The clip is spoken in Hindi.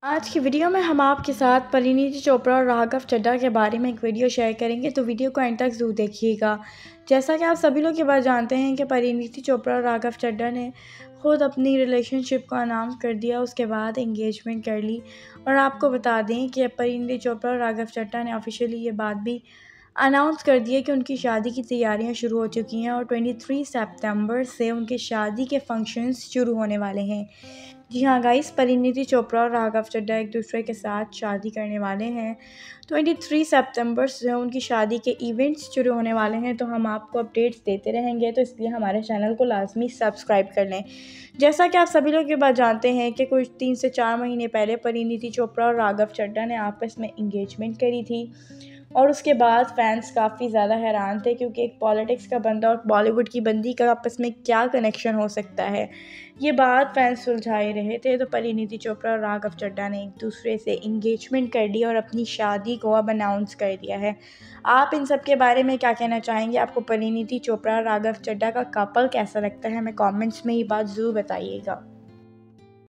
आज की वीडियो में हम आपके साथ परिणीति चोपड़ा और राघव चड्ढा के बारे में एक वीडियो शेयर करेंगे, तो वीडियो को एंड तक ज़रूर देखिएगा। जैसा कि आप सभी लोग ये बात जानते हैं कि परिणीति चोपड़ा और राघव चड्ढा ने खुद अपनी रिलेशनशिप को अनाउंस कर दिया, उसके बाद एंगेजमेंट कर ली। और आपको बता दें कि परिणीति चोपड़ा और राघव चड्ढा ने ऑफिशियली ये बात भी अनाउंस कर दिया कि उनकी शादी की तैयारियां शुरू हो चुकी हैं और 23 सितंबर से उनके शादी के फंक्शंस शुरू होने वाले हैं। जी हाँ गाइस, परिणीति चोपड़ा और राघव चड्ढा एक दूसरे के साथ शादी करने वाले हैं। 23 सितंबर से उनकी शादी के इवेंट्स शुरू होने वाले हैं, तो हम आपको अपडेट्स देते रहेंगे, तो इसलिए हमारे चैनल को लाजमी सब्सक्राइब कर लें। जैसा कि आप सभी लोग ये बात जानते हैं कि कुछ 3 से 4 महीने पहले परिणीति चोपड़ा और राघव चड्ढा ने आपस में इंगेजमेंट करी थी। और उसके बाद फैंस काफ़ी ज़्यादा हैरान थे, क्योंकि एक पॉलिटिक्स का बंदा और बॉलीवुड की बंदी का आपस में क्या कनेक्शन हो सकता है, ये बात फैंस सुलझाए रहे थे। तो परिणीति चोपड़ा और राघव चड्ढा ने एक दूसरे से इंगेजमेंट कर ली और अपनी शादी को अब अनाउंस कर दिया है। आप इन सब के बारे में क्या कहना चाहेंगे? आपको परिणीति चोपड़ा और राघव चड्ढा का कपल कैसा लगता है? हमें कमेंट्स में ये बात ज़रूर बताइएगा।